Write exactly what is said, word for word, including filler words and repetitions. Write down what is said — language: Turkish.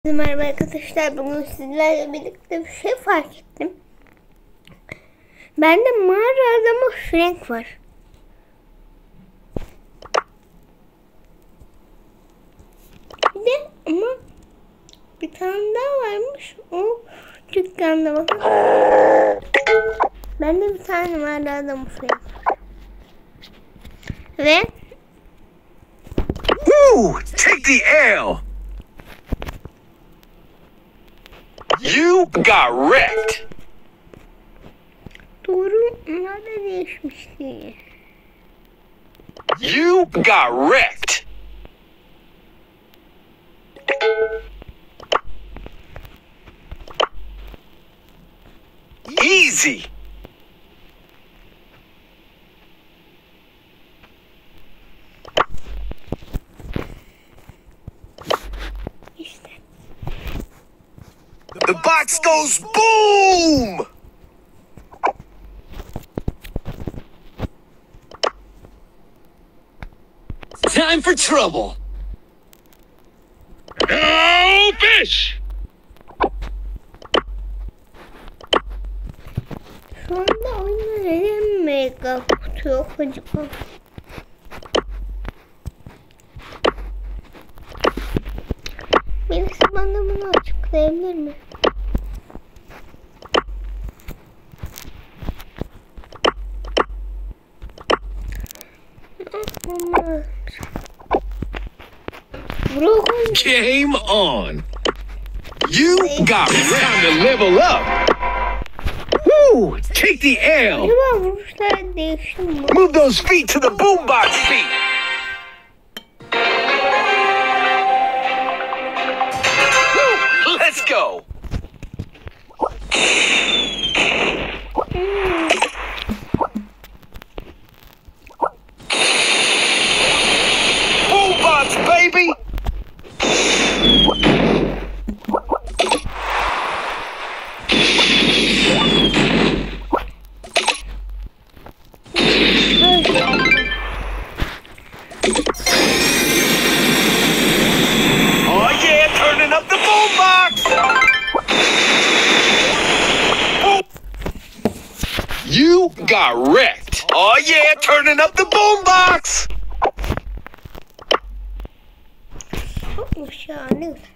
Merhaba arkadaşlar, bugün sizlerle birlikte bir şey fark ettim. Bende mağara adamı Frenk var. Bir de ama bir tane daha varmış. O dükkanda bakın. Bende bir tane mağara adamı Frenk var. Ve Woo! Take the L! You got wrecked! doğru, nerede değişmişti? You got wrecked! Easy! İşte. The box goes boom! Time for trouble! Oh, fish! Şu anda oyunda neden mega kutu yok acaba? Birisi bana bunu açıklayabilir mi? Game on! You got time to level up! Woo! Take the L! Acaba vuruşlar değişti mi? Move those feet to the boombox feet! Woo! Let's go! Boombox, baby! Oh yeah, turning up the boombox! You got wrecked! Oh yeah, turning up the boombox! Çok şahane.